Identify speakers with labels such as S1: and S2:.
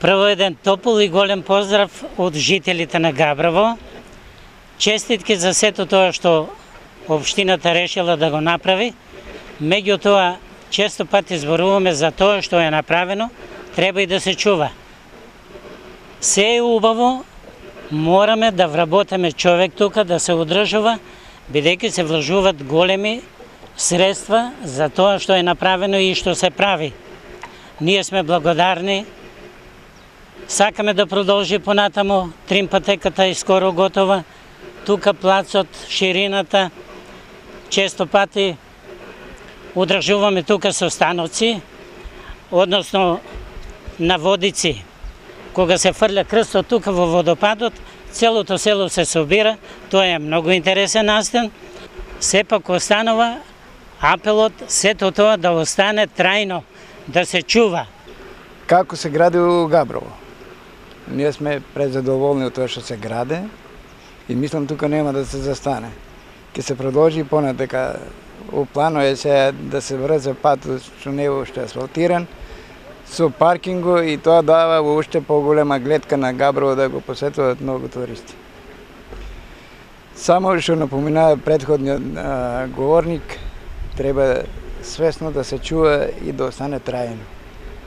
S1: Прво еден топол и голем поздрав од жителите на Габрово. Честитки за сето тоа што општината решила да го направи. Меѓутоа, често пати зборуваме за тоа што е направено, треба и да се чува. Се е убаво, мораме да вработиме човек тука, да се одржува, бидејќи се вложуваат големи средства за тоа што е направено и што се прави. Ние сме благодарни. Сакаме да продолжи понатамо, Трим патеката е скоро готова. Тука плацот, ширината, често пати одржуваме тука состаноци, односно на водици. Кога се фрля крстот тука во водопадот, целото село се собира, тоа е многу интересен настан. Сепак останува апелот сето тоа да остане трајно, да се чува.
S2: Како се гради у Габрово? Ние сме презадоволни од тоа што се граде и мислам тука нема да се застане. Ке се продолжи понатака. У плано е се да се врзе пат што не е уште асфалтиран, со паркинго и тоа дава уште поголема гледка на Габрово да го посетуваат многу туристи. Само што напоминава претходниот говорник, треба свесно да се чува и да остане трајно.